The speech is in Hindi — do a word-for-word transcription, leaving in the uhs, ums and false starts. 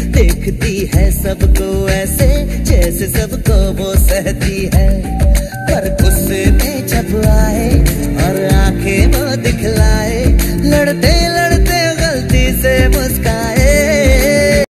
देखती है सबको ऐसे जैसे सबको वो सहती है। पर गुस्से में जब आए और आंखें वो दिखलाए, लड़ते